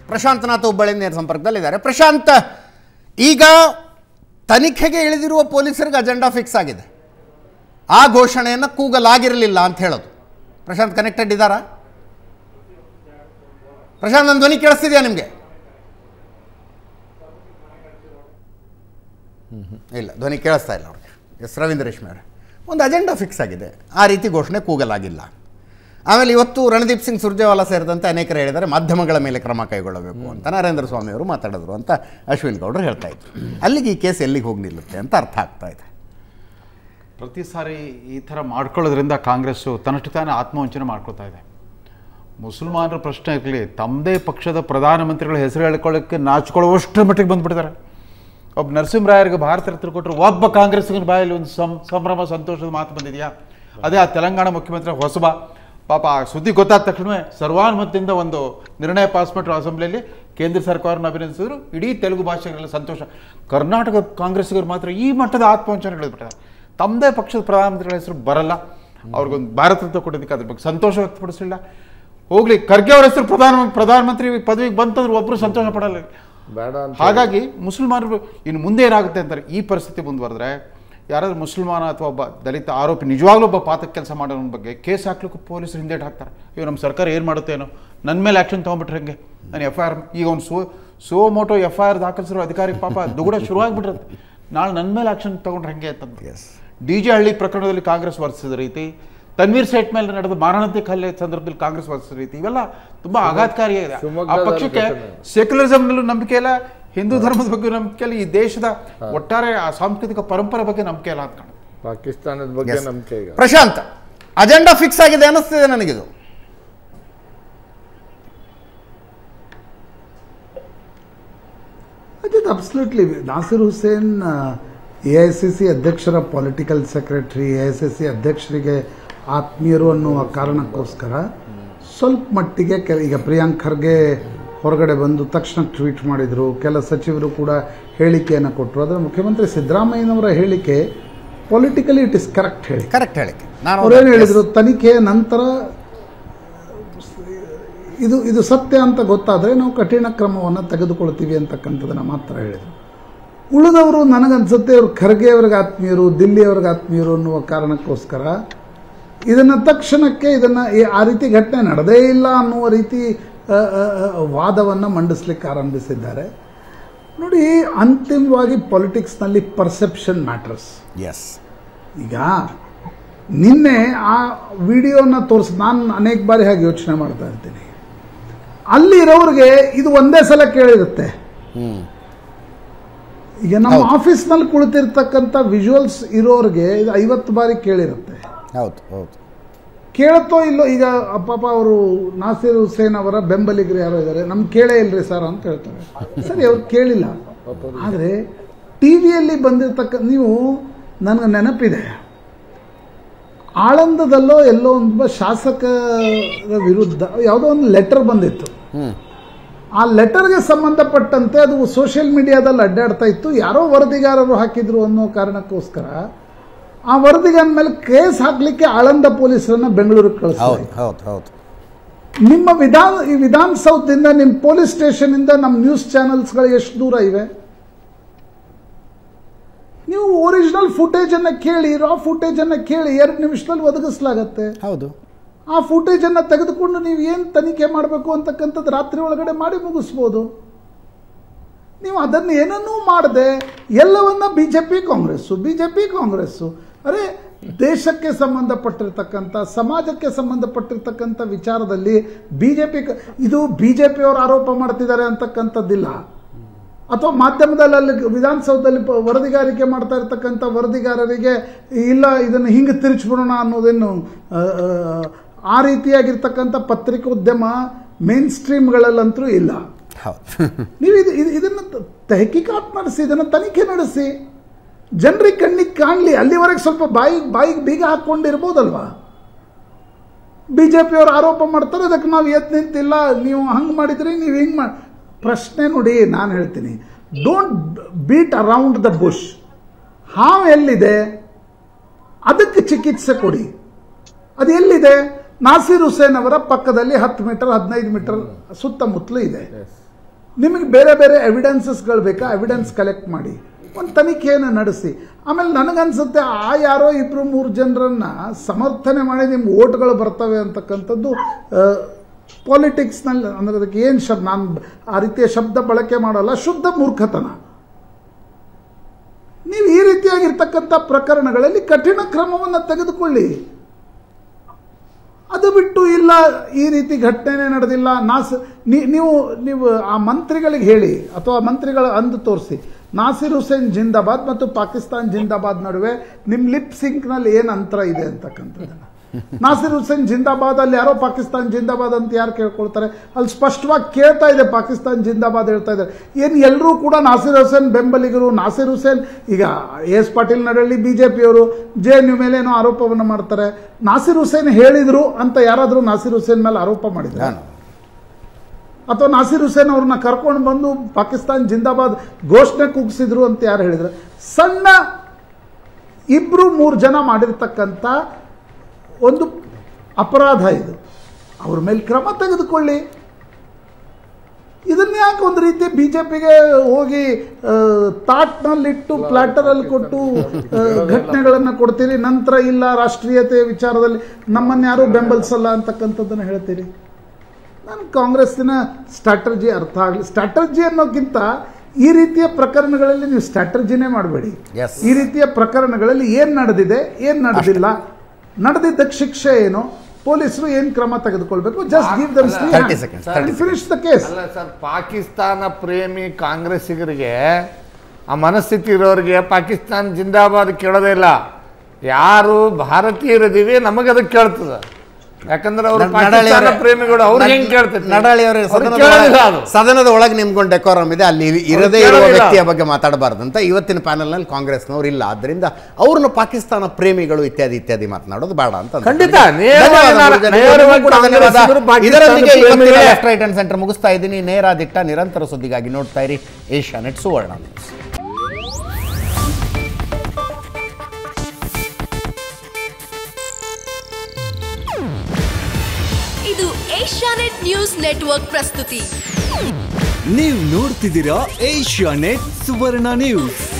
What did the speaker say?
ಪ್ರಶಾಂತನಾಥ್ ಹುಬ್ಬಳ್ಳಿಯಿಂದ ನೇರ ಸಂಪರ್ಕದಲ್ಲಿದ್ದಾರೆ. ಪ್ರಶಾಂತ್, ಈಗ ತನಿಖೆಗೆ ಇಳಿದಿರುವ ಪೊಲೀಸರಿಗೆ ಅಜೆಂಡಾ ಫಿಕ್ಸ್ ಆಗಿದೆ, ಆ ಘೋಷಣೆಯನ್ನು ಕೂಗಲಾಗಿರಲಿಲ್ಲ ಅಂತ ಹೇಳೋದು. ಪ್ರಶಾಂತ್ ಕನೆಕ್ಟೆಡ್ ಇದ್ದಾರಾ? ಪ್ರಶಾಂತ್, ನನ್ನ ಧ್ವನಿ ಕೇಳಿಸ್ತಿದೆಯಾ ನಿಮಗೆ? ಇಲ್ಲ, ಧ್ವನಿ ಕೇಳಿಸ್ತಾ ಇಲ್ಲ ಅವ್ರಿಗೆ. ಎಸ್ ರವೀಂದ್ರ ರೇಷ್ಮೆ ಅವರೇ, ಒಂದು ಅಜೆಂಡಾ ಫಿಕ್ಸ್ ಆಗಿದೆ, ಆ ರೀತಿ ಘೋಷಣೆ ಕೂಗಲಾಗಿಲ್ಲ. ಆಮೇಲೆ ಇವತ್ತು ರಣದೀಪ್ ಸಿಂಗ್ ಸುರ್ಜೇವಾಲಾ ಸೇರಿದಂತೆ ಅನೇಕರು ಹೇಳಿದ್ದಾರೆ ಮಾಧ್ಯಮಗಳ ಮೇಲೆ ಕ್ರಮ ಕೈಗೊಳ್ಳಬೇಕು ಅಂತ. ನರೇಂದ್ರ ಸ್ವಾಮಿ ಅವರು ಮಾತಾಡಿದ್ರು ಅಂತ ಅಶ್ವಿನ್ ಗೌಡರು ಹೇಳ್ತಾ ಇದ್ರು. ಅಲ್ಲಿಗೆ ಈ ಕೇಸ್ ಎಲ್ಲಿಗೆ ಹೋಗಿ ನಿಲ್ಲುತ್ತೆ ಅಂತ ಅರ್ಥ ಆಗ್ತಾ ಇದೆ. ಪ್ರತಿ ಸಾರಿ ಈ ಥರ ಮಾಡ್ಕೊಳ್ಳೋದ್ರಿಂದ ಕಾಂಗ್ರೆಸ್ಸು ತನ್ನಷ್ಟು ತಾನೇ ಆತ್ಮವಂಚನೆ ಮಾಡ್ಕೊಳ್ತಾ ಇದೆ. ಮುಸಲ್ಮಾನರ ಪ್ರಶ್ನೆ ಇರಲಿ, ತಮ್ಮದೇ ಪಕ್ಷದ ಪ್ರಧಾನಮಂತ್ರಿಗಳ ಹೆಸರು ಹೇಳ್ಕೊಳ್ಳೋಕ್ಕೆ ನಾಚಿಕೊಳ್ಳುವಷ್ಟರ ಮಟ್ಟಿಗೆ ಬಂದುಬಿಟ್ಟಿದ್ದಾರೆ. ಒಬ್ಬ ನರಸಿಂಹರಾಯರಿಗೆ ಭಾರತ ರತ್ನ ಕೊಟ್ಟರು, ಒಬ್ಬ ಕಾಂಗ್ರೆಸ್ಸಿನ ಬಾಯಲ್ಲಿ ಒಂದು ಸಂಭ್ರಮ ಸಂತೋಷದ ಮಾತು ಬಂದಿದೆಯಾ? ಅದೇ ಆ ತೆಲಂಗಾಣ ಮುಖ್ಯಮಂತ್ರಿ ಹೊಸಬ ಪಾಪ ಆ ಸುದ್ದಿ ಗೊತ್ತಾದ ತಕ್ಷಣವೇ ಸರ್ವಾನುಮತದಿಂದ ಒಂದು ನಿರ್ಣಯ ಪಾಸ್ ಮಾಡಿದ್ರು ಅಸೆಂಬ್ಲಿಯಲ್ಲಿ. ಕೇಂದ್ರ ಸರ್ಕಾರವನ್ನು ಅಭಿನಂದಿಸಿದ್ರು, ಇಡೀ ತೆಲುಗು ಭಾಷೆಗಳೆಲ್ಲ ಸಂತೋಷ. ಕರ್ನಾಟಕ ಕಾಂಗ್ರೆಸ್ಸಿಗರು ಮಾತ್ರ ಈ ಮಟ್ಟದ ಆತ್ಮವಂಚನೆ ಹೇಳಿಬಿಟ್ಟಿದ್ದಾರೆ. ತಮ್ಮದೇ ಪಕ್ಷದ ಪ್ರಧಾನಮಂತ್ರಿಗಳ ಹೆಸರು ಬರಲ್ಲ, ಅವ್ರಿಗೊಂದು ಭಾರತ ರತ್ನ ಕೊಡೋದಕ್ಕೆ ಅದ್ರ ಬಗ್ಗೆ ಸಂತೋಷ ವ್ಯಕ್ತಪಡಿಸಲಿಲ್ಲ. ಹೋಗ್ಲಿ, ಖರ್ಗೆ ಅವ್ರ ಹೆಸರು ಪ್ರಧಾನಮಂತ್ರಿ ಪದವಿಗೆ ಬಂತಂದ್ರೆ ಒಬ್ಬರು ಸಂತೋಷ ಪಡಲ್ಲ. ಹಾಗಾಗಿ ಮುಸಲ್ಮಾನರು ಇನ್ನು ಮುಂದೆ ಏನಾಗುತ್ತೆ ಅಂತಾರೆ, ಈ ಪರಿಸ್ಥಿತಿ ಮುಂದುವರೆದ್ರೆ ಯಾರಾದ್ರೂ ಮುಸಲ್ಮಾನ ಅಥವಾ ಒಬ್ಬ ದಲಿತ ಆರೋಪಿ ನಿಜವಾಗ್ಲೂ ಒಬ್ಬ ಪಾತಕ ಕೆಲಸ ಮಾಡೋನ ಬಗ್ಗೆ ಕೇಸ್ ಹಾಕ್ಲಿಕ್ಕೂ ಪೊಲೀಸರು ಹಿಂದೇಟ್ ಹಾಕ್ತಾರೆ. ಇವಾಗ ನಮ್ಮ ಸರ್ಕಾರ ಏನು ಮಾಡುತ್ತೇನೋ, ನನ್ನ ಮೇಲೆ ಆ್ಯಕ್ಷನ್ ತೊಗೊಂಡ್ಬಿಟ್ರೆ ಹೆಂಗೆ? ನಾನು FIR ಈಗ ಒಂದು ಸೋ ಮೋಟೋ FIR ದಾಖಲಿಸಿರೋ ಅಧಿಕಾರಿ ಪಾಪ ದುಗುಡ ಶುರುವಾಗ್ಬಿಟ್ಟಿರುತ್ತೆ. ನಾಳೆ ನನ್ನ ಮೇಲೆ ಆ್ಯಕ್ಷನ್ ತೊಗೊಂಡ್ರೆ ಹೆಂಗೆ ಅಂತಂದು DJ ಹಳ್ಳಿ ಪ್ರಕರಣದಲ್ಲಿ ಕಾಂಗ್ರೆಸ್ ವರ್ತಿಸಿದ ರೀತಿ, ತನ್ವೀರ್ ಸೇಠ್ ಮೇಲೆ ನಡೆದ ಮಾರಣಾಂತಿಕ ಹಲ್ಲೆ ಸಂದರ್ಭದಲ್ಲಿ ಕಾಂಗ್ರೆಸ್ ವರ್ತಿಸಿದ ರೀತಿ, ಇವೆಲ್ಲ ತುಂಬಾ ಆಘಾತಕಾರಿಯಾಗಿದೆ. ಆ ಪಕ್ಷಕ್ಕೆ ಸೆಕ್ಯುಲರಿಸಮ್ನಲ್ಲೂ ನಂಬಿಕೆ ಇಲ್ಲ, ಹಿಂದೂ ಧರ್ಮದ ಬಗ್ಗೆ ನಂಬಿಕೆ ಇಲ್ಲ, ಈ ದೇಶದ ಒಟ್ಟಾರೆ ಆ ಸಾಂಸ್ಕೃತಿಕ ಪರಂಪರೆ ಬಗ್ಗೆ ನಂಬಿಕೆ ಇಲ್ಲ ಅಂತ ಕಾಣುತ್ತೆ. ಪಾಕಿಸ್ತಾನದ ಬಗ್ಗೆ ನಂಬಿಕೆ ಇಲ್ಲ. ಪ್ರಶಾಂತ್, ಅಜೆಂಡಾ ಫಿಕ್ಸ್ ಆಗಿದೆ ಅನ್ನಿಸ್ತಿದೆ ನನಗಿದು. ಅಬ್ಸಲ್ಯೂಟ್ಲಿ. ನಾಸಿರ್ ಹುಸೇನ್ AICC ಅಧ್ಯಕ್ಷರ ಪೊಲಿಟಿಕಲ್ ಸೆಕ್ರೆಟರಿ, AICC ಅಧ್ಯಕ್ಷರಿಗೆ ಆತ್ಮೀಯರು ಅನ್ನುವ ಕಾರಣಕ್ಕೋಸ್ಕರ ಸ್ವಲ್ಪ ಮಟ್ಟಿಗೆ ಈಗ ಪ್ರಿಯಾಂಕ್ ಖರ್ಗೆ ಹೊರಗಡೆ ಬಂದು ತಕ್ಷಣ ಟ್ವೀಟ್ ಮಾಡಿದರು, ಕೆಲ ಸಚಿವರು ಕೂಡ ಹೇಳಿಕೆಯನ್ನು ಕೊಟ್ಟರು. ಆದರೆ ಮುಖ್ಯಮಂತ್ರಿ ಸಿದ್ದರಾಮಯ್ಯನವರ ಹೇಳಿಕೆ ಪೊಲಿಟಿಕಲಿ ಇಟ್ ಇಸ್ ಕರೆಕ್ಟ್ ಹೇಳಿಕೆ. ಅವರೇನು ಹೇಳಿದರು, ತನಿಖೆಯ ನಂತರ ಇದು ಸತ್ಯ ಅಂತ ಗೊತ್ತಾದರೆ ನಾವು ಕಠಿಣ ಕ್ರಮವನ್ನು ತೆಗೆದುಕೊಳ್ತೀವಿ ಅಂತಕ್ಕಂಥದ್ದನ್ನು ಮಾತ್ರ ಹೇಳಿದರು. ಉಳಿದವರು ನನಗನ್ಸುತ್ತೆ ಇವರು ಖರ್ಗೆ ಅವ್ರಿಗೆ ಆತ್ಮೀಯರು, ದಿಲ್ಲಿಯವ್ರಿಗೆ ಆತ್ಮೀಯರು ಅನ್ನುವ ಕಾರಣಕ್ಕೋಸ್ಕರ ಇದನ್ನು ತಕ್ಷಣಕ್ಕೆ ಆ ರೀತಿ ಘಟನೆ ನಡೆದೇ ಇಲ್ಲ ಅನ್ನುವ ರೀತಿ ವಾದವನ್ನು ಮಂಡಿಸ್ಲಿಕ್ಕೆ ಆರಂಭಿಸಿದ್ದಾರೆ. ನೋಡಿ, ಅಂತಿಮವಾಗಿ ಪಾಲಿಟಿಕ್ಸ್ನಲ್ಲಿ ಪರ್ಸೆಪ್ಷನ್ ಮ್ಯಾಟರ್ಸ್. ಎಸ್. ಈಗ ನಿನ್ನೆ ಆ ವಿಡಿಯೋನ ನಾನು ಅನೇಕ ಬಾರಿ ಹಾಗೆ ಯೋಚನೆ ಮಾಡ್ತಾ ಇರ್ತೀನಿ. ಅಲ್ಲಿ ಇರೋರಿಗೆ ಇದು ಒಂದೇ ಸಲ ಕೇಳಿರುತ್ತೆ. ಈಗ ನಮ್ಮ ಆಫೀಸ್ನಲ್ಲಿ ಕುಳಿತಿರ್ತಕ್ಕಂಥ ವಿಜುವಲ್ಸ್ ಇರೋರಿಗೆ ಇದು 50 ಬಾರಿ ಕೇಳಿರುತ್ತೆ. ಹೌದು. ಕೇಳುತ್ತೋ ಇಲ್ಲೋ. ಈಗ ಪಾಪ ಅವರು ನಾಸಿರ್ ಹುಸೇನ್ ಅವರ ಬೆಂಬಲಿಗರು ಯಾರೋ ಇದ್ದಾರೆ, ನಮ್ಗೆ ಕೇಳೇ ಇಲ್ರಿ ಸರ್ ಅಂತ ಹೇಳ್ತಾರೆ. ಸರಿ, ಅವ್ರು ಕೇಳಿಲ್ಲ. ಆದರೆ ಟಿವಿಯಲ್ಲಿ ನೀವು ನನಗೆ ನೆನಪಿದೆ, ಆಳಂದದಲ್ಲೋ ಎಲ್ಲೋ ಒಂದು ಶಾಸಕರ ವಿರುದ್ಧ ಯಾವುದೋ ಒಂದು ಲೆಟರ್ ಬಂದಿತ್ತು. ಆ ಲೆಟರ್ಗೆ ಸಂಬಂಧಪಟ್ಟಂತೆ ಅದು ಸೋಷಿಯಲ್ ಮೀಡಿಯಾದಲ್ಲಿ ಅಡ್ಡಾಡ್ತಾ ಇತ್ತು. ಯಾರೋ ವರದಿಗಾರರು ಹಾಕಿದ್ರು ಅನ್ನೋ ಕಾರಣಕ್ಕೋಸ್ಕರ ಆ ವರದಿಗಾರ ಮೇಲೆ ಕೇಸ್ ಹಾಕ್ಲಿಕ್ಕೆ ಆಳಂದ ಪೊಲೀಸರನ್ನ ಬೆಂಗಳೂರಿಗೆ ಕಳಿಸ್ತಾರೆ. ನಿಮ್ಮ ವಿಧಾನಸೌಧದಿಂದ ನಿಮ್ಮ ಪೊಲೀಸ್ ಸ್ಟೇಷನ್ ಇಂದ ನಮ್ಮ ನ್ಯೂಸ್ ಚಾನೆಲ್ಸ್ಗಳು ಎಷ್ಟು ದೂರ ಇವೆ? ನೀವು ಒರಿಜಿನಲ್ ಫುಟೇಜ್ ಅನ್ನ ಕೇಳಿ, ರಾ ಫುಟೇಜ್ ಅನ್ನ ಕೇಳಿ, 2 ನಿಮಿಷದಲ್ಲಿ ಒದಗಿಸಲಾಗತ್ತೆ. ಹೌದು. ಆ ಫುಟೇಜ್ ಅನ್ನ ತೆಗೆದುಕೊಂಡು ನೀವು ಏನು ತನಿಖೆ ಮಾಡಬೇಕು ಅಂತಕ್ಕಂಥದ್ದು ರಾತ್ರಿ ಒಳಗಡೆ ಮಾಡಿ ಮುಗಿಸ್ಬೋದು. ನೀವು ಅದನ್ನು ಏನನ್ನೂ ಮಾಡದೆ ಎಲ್ಲವನ್ನ ಬಿಜೆಪಿ ಕಾಂಗ್ರೆಸ್ಸು. ಅರೆ, ದೇಶಕ್ಕೆ ಸಂಬಂಧಪಟ್ಟಿರ್ತಕ್ಕಂಥ, ಸಮಾಜಕ್ಕೆ ಸಂಬಂಧಪಟ್ಟಿರ್ತಕ್ಕಂಥ ವಿಚಾರದಲ್ಲಿ ಬಿಜೆಪಿಯವರು ಆರೋಪ ಮಾಡ್ತಿದ್ದಾರೆ ಅಂತಕ್ಕಂಥದ್ದಿಲ್ಲ. ಅಥವಾ ಮಾಧ್ಯಮದಲ್ಲಿ ಅಲ್ಲಿ ವಿಧಾನಸೌಧದಲ್ಲಿ ವರದಿಗಾರಿಕೆ ಮಾಡ್ತಾ ಇರ್ತಕ್ಕಂಥ ವರದಿಗಾರರಿಗೆ ಇಲ್ಲ ಇದನ್ನು ಹಿಂಗೆ ತಿರುಚಿಬಿಡೋಣ ಅನ್ನೋದೇನು ಆ ರೀತಿಯಾಗಿರ್ತಕ್ಕಂಥ ಪತ್ರಿಕೋದ್ಯಮ ಮೇನ್ ಸ್ಟ್ರೀಮ್ಗಳಲ್ಲಂತೂ ಇಲ್ಲ. ನೀವು ಇದನ್ನು ತಹಕೀಕಾತ್ ನಡೆಸಿ, ಇದನ್ನು ತನಿಖೆ ನಡೆಸಿ, ಜನರಿಗೆ ಕಣ್ಣಿಗೆ ಕಾಣಲಿ. ಅಲ್ಲಿವರೆಗೆ ಸ್ವಲ್ಪ ಬಾಯಿಗೆ ಬೀಗ ಹಾಕ್ಕೊಂಡಿರ್ಬೋದಲ್ವಾ? ಬಿಜೆಪಿಯವರು ಆರೋಪ ಮಾಡ್ತಾರೆ, ಅದಕ್ಕೆ ನಾವು ಎದ್ದು ನಿಂತಿಲ್ಲ, ನೀವು ಹಂಗೆ ಮಾಡಿದ್ರಿ, ನೀವು ಹಿಂಗೆ ಮಾಡಿ. ಪ್ರಶ್ನೆ ನೋಡಿ, ನಾನು ಹೇಳ್ತೀನಿ, don't beat around the bush. ಹಾವು ಎಲ್ಲಿದೆ ಅದಕ್ಕೆ ಚಿಕಿತ್ಸೆ ಕೊಡಿ. ಅದು ಎಲ್ಲಿದೆ? ನಾಸಿರ್ ಹುಸೇನ್ ಅವರ ಪಕ್ಕದಲ್ಲಿ 10 ಮೀಟರ್ 15 ಮೀಟರ್ ಸುತ್ತಮುತ್ತಲೂ ಇದೆ. ನಿಮಗೆ ಬೇರೆ ಬೇರೆ ಎವಿಡೆನ್ಸಸ್ಗಳು ಬೇಕಾ, ಎವಿಡೆನ್ಸ್ ಕಲೆಕ್ಟ್ ಮಾಡಿ ಒಂದು ತನಿಖೆಯನ್ನು ನಡೆಸಿ. ಆಮೇಲೆ ನನಗನ್ಸುತ್ತೆ ಯಾರೋ 2-3 ಜನರನ್ನು ಸಮರ್ಥನೆ ಮಾಡಿ ನಿಮ್ಮ ಓಟ್ಗಳು ಬರ್ತವೆ ಅಂತಕ್ಕಂಥದ್ದು ಪಾಲಿಟಿಕ್ಸ್ನಲ್ಲಿ, ಅಂದರೆ ಅದಕ್ಕೆ ಏನು ಶಬ್ದ, ನಾನು ಆ ರೀತಿಯ ಶಬ್ದ ಬಳಕೆ ಮಾಡೋಲ್ಲ, ಶುದ್ಧ ಮೂರ್ಖತನ. ನೀವು ಈ ರೀತಿಯಾಗಿರ್ತಕ್ಕಂಥ ಪ್ರಕರಣಗಳಲ್ಲಿ ಕಠಿಣ ಕ್ರಮವನ್ನು ತೆಗೆದುಕೊಳ್ಳಿ. ಅದು ಬಿಟ್ಟು ಇಲ್ಲ ಈ ರೀತಿ ಘಟನೆ ನಡೆದಿಲ್ಲ, ನೀವು ಆ ಮಂತ್ರಿಗಳಿಗೆ ಹೇಳಿ ಅಥವಾ ಮಂತ್ರಿಗಳ ಅಂದು ತೋರಿಸಿ, ನಾಸಿರ್ ಹುಸೇನ್ ಜಿಂದಾಬಾದ್ ಮತ್ತು ಪಾಕಿಸ್ತಾನ್ ಜಿಂದಾಬಾದ್ ನಡುವೆ ನಿಮ್ಮ ಲಿಪ್ ಸಿಂಕ್ನಲ್ಲಿ ಏನು ಅಂತರ ಇದೆ ಅಂತಕ್ಕಂಥದ್ದನ್ನು. ನಾಸಿರ್ ಹುಸೇನ್ ಜಿಂದಾಬಾದ್ ಅಲ್ಲಿ ಯಾರೋ ಪಾಕಿಸ್ತಾನ್ ಜಿಂದಾಬಾದ್ ಅಂತ ಯಾರು ಕೇಳ್ಕೊಳ್ತಾರೆ? ಅಲ್ಲಿ ಸ್ಪಷ್ಟವಾಗಿ ಕೇಳ್ತಾ ಇದೆ ಪಾಕಿಸ್ತಾನ್ ಜಿಂದಾಬಾದ್ ಹೇಳ್ತಾ ಇದ್ದಾರೆ. ಏನು ಎಲ್ಲರೂ ಕೂಡ ನಾಸಿರ್ ಹುಸೇನ್ ಬೆಂಬಲಿಗರು. ನಾಸಿರ್ ಹುಸೇನ್ ಈಗ ಎಸ್ ಪಾಟೀಲ್ ನಡಳ್ಳಿ BJPಯವರು JNU ಮೇಲೆ ಏನೋ ಆರೋಪವನ್ನು ಮಾಡ್ತಾರೆ. ನಾಸಿರ್ ಹುಸೇನ್ ಹೇಳಿದರು ಅಂತ ಯಾರಾದರೂ ನಾಸಿರ್ ಹುಸೇನ್ ಮೇಲೆ ಆರೋಪ ಮಾಡಿದ್ದಾರೆ? ಅಥವಾ ನಾಸಿರ್ ಹುಸೇನ್ ಅವ್ರನ್ನ ಕರ್ಕೊಂಡು ಬಂದು ಪಾಕಿಸ್ತಾನ್ ಜಿಂದಾಬಾದ್ ಘೋಷಣೆ ಕೂಗಿಸಿದ್ರು ಅಂತ ಯಾರು ಹೇಳಿದ್ರೆ? ಸಣ್ಣ 2-3 ಜನ ಮಾಡಿರ್ತಕ್ಕಂಥ ಒಂದು ಅಪರಾಧ ಇದು. ಅವ್ರ ಮೇಲೆ ಕ್ರಮ ತೆಗೆದುಕೊಳ್ಳಿ. ಇದನ್ನ ಯಾಕೆ ಒಂದು ರೀತಿ BJPಗೆ ಹೋಗಿ ತಾಟ್ನಲ್ಲಿಟ್ಟು ಪ್ಲಾಟರಲ್ಲಿ ಕೊಟ್ಟು ಘಟನೆಗಳನ್ನು ಕೊಡ್ತೀರಿ, ನಂತರ ಇಲ್ಲ ರಾಷ್ಟ್ರೀಯತೆ ವಿಚಾರದಲ್ಲಿ ನಮ್ಮನ್ನು ಯಾರೂ ಬೆಂಬಲಿಸಲ್ಲ ಅಂತಕ್ಕಂಥದ್ದನ್ನು ಹೇಳ್ತೀರಿ? ನಾನು ಕಾಂಗ್ರೆಸ್ಸಿನ ಸ್ಟ್ರಾಟಜಿ ಅರ್ಥ ಆಗಲಿ. ಸ್ಟ್ರಾಟಜಿ ಅನ್ನೋಕ್ಕಿಂತ ಈ ರೀತಿಯ ಪ್ರಕರಣಗಳಲ್ಲಿ ನೀವು ಸ್ಟ್ರಾಟಜಿನೇ ಮಾಡಬೇಡಿ. ಈ ರೀತಿಯ ಪ್ರಕರಣಗಳಲ್ಲಿ ಏನು ನಡೆದಿದೆ, ಏನು ನಡೆದಿಲ್ಲ, ನಡೆದಿದ್ದಕ್ಕೆ ಶಿಕ್ಷೆ ಏನು, ಪೊಲೀಸರು ಏನು ಕ್ರಮ ತೆಗೆದುಕೊಳ್ಬೇಕು, just give them 30 seconds and finish the case. ಅಲ್ಲ ಸರ್, ಪಾಕಿಸ್ತಾನ ಪ್ರೇಮಿ ಕಾಂಗ್ರೆಸ್ಸಿಗರಿಗೆ ಆ ಮನಸ್ಥಿತಿ ಇರೋರಿಗೆ ಪಾಕಿಸ್ತಾನ ಜಿಂದಾಬಾದ್ ಕೇಳೋದೇ ಇಲ್ಲ. ಯಾರು ಭಾರತೀಯರಿದ್ದೀವಿ ನಮಗೆ ಅದಕ್ಕೆ ಕೇಳ್ತದೆ. ಯಾಕಂದ್ರೆ ಅವರು ಪಾಕಿಸ್ತಾನ ಪ್ರೇಮಿಗಳು, ಅವ್ರು ಹೆಂಗೆ ಕೇಳ್ತಾರೆ? ನಡಾಳಿ ಅವರೇ, ಸದನದ ಒಳಗೆ ನಿಮ್ಗೊಂದು ಡೆಕೋರಮ್ ಇದೆ, ಅಲ್ಲಿ ಇರದೇ ಇರುವ ವ್ಯಕ್ತಿಯ ಬಗ್ಗೆ ಮಾತಾಡಬಾರ್ದು ಅಂತ ಇವತ್ತಿನ ಪ್ಯಾನಲ್ನಲ್ಲಿ ಕಾಂಗ್ರೆಸ್ನವ್ರು ಇಲ್ಲ. ಆದ್ರಿಂದ ಅವ್ರನ್ನ ಪಾಕಿಸ್ತಾನ ಪ್ರೇಮಿಗಳು ಇತ್ಯಾದಿ ಮಾತನಾಡೋದು ಬೇಡ ಅಂತ ಖಂಡಿತ. ಇದರೊಂದಿಗೆ ಲೆಫ್ಟ್ ರೈಟ್ ಅಂಡ್ ಸೆಂಟರ್ ಮುಗಿಸ್ತಾ ಇದ್ದೀನಿ. ನೇರ ದಿಟ್ಟ ನಿರಂತರ ಸುದ್ದಿಗಾಗಿ ನೋಡ್ತಾ ಇರಿ ಏಷ್ಯಾನೆಟ್ ಸುವರ್ಣ ನ್ಯೂಸ್. ಇದು ಏಷ್ಯಾನೆಟ್ ನ್ಯೂಸ್ ನೆಟ್ವರ್ಕ್ ಪ್ರಸ್ತುತಿ. ನೀವು ನೋಡ್ತಿದ್ದೀರಾ ಏಷ್ಯಾನೆಟ್ ಸುವರ್ಣ ನ್ಯೂಸ್.